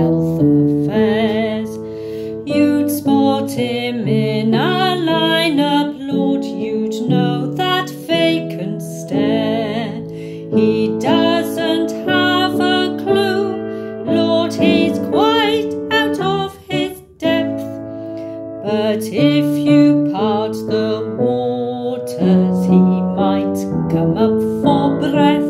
health affairs. You'd spot him in a lineup, Lord, you'd know that vacant stare. He doesn't have a clue, Lord, he's quite out of his depth. But if you part the waters, he might come up for breath.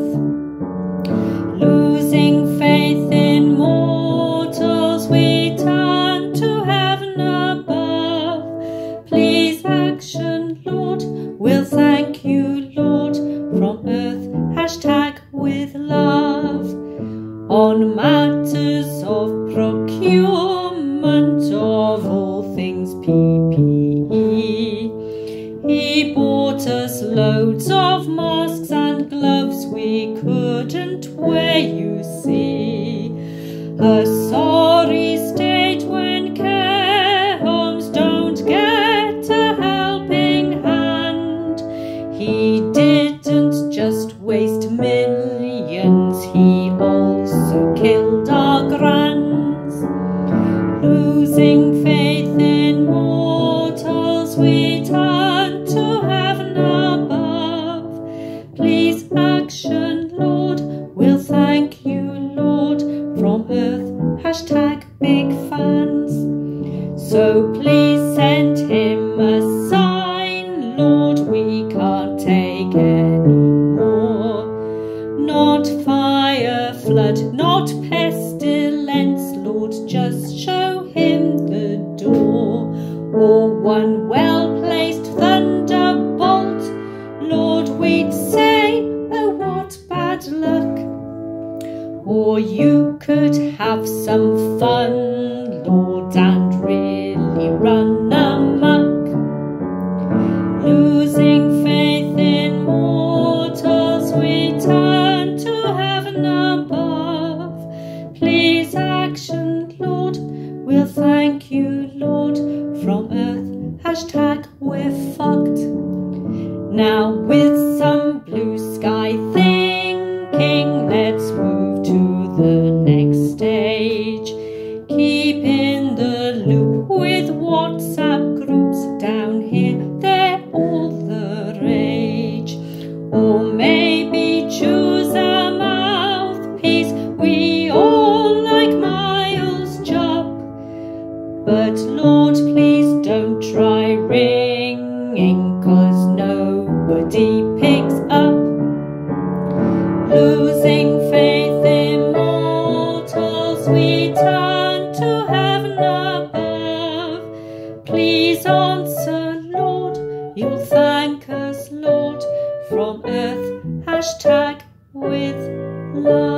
Losing faith in mortals, we turn to heaven above. Please action, Lord, we'll thank you, Lord, from earth, #with love. On matters of procurement of all things PPE, he bought us loads of masks and gloves we couldn't wear, you see. A sorry state when care homes don't get a helping hand. He didn't just waste millions, he also killed our grands. Losing faith in mortals, we turn to heaven above. Please action, Lord, we'll thank you, Lord, from earth, #big fans. So please send him a sign, Lord, we can't take any more. Not fire, flood, not pestilence, Lord, just show him the door. Or one well-placed thunderbolt, Lord, we'd say, oh, what bad luck. Or you could have some fun, Lord, and really run amok. Losing faith in mortals, we turn to heaven above. Please action, Lord, we'll thank you, Lord, from earth, #we're fucked. Now with some blue sky thinking, let's move to the next stage. Keep in the loop with WhatsApp groups down here, they're all the rage. Or maybe choose a mouthpiece, we all like Miles' job. But Lord, please don't try ringing, 'cause nobody picks up. Losing faith in mortals, we turn to heaven above. Please answer, Lord, you'll thank us, Lord, from earth, #with love.